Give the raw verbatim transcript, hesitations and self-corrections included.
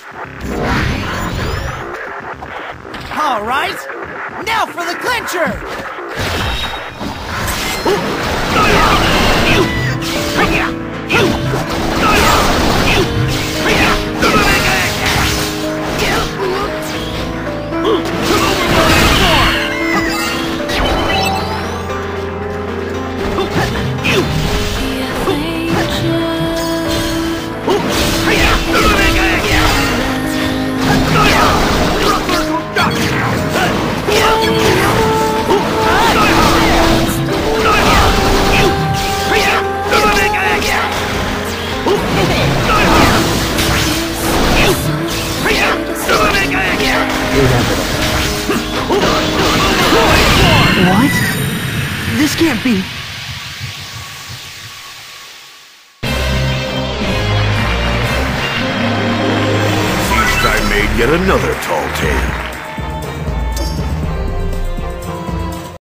All right, now for the clincher! What? This can't be... Feast I made yet another tall tale.